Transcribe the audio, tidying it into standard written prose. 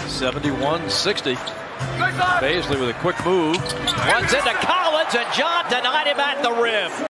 71-60. Bazley with a quick move. Runs into Collins, and John denied him at the rim.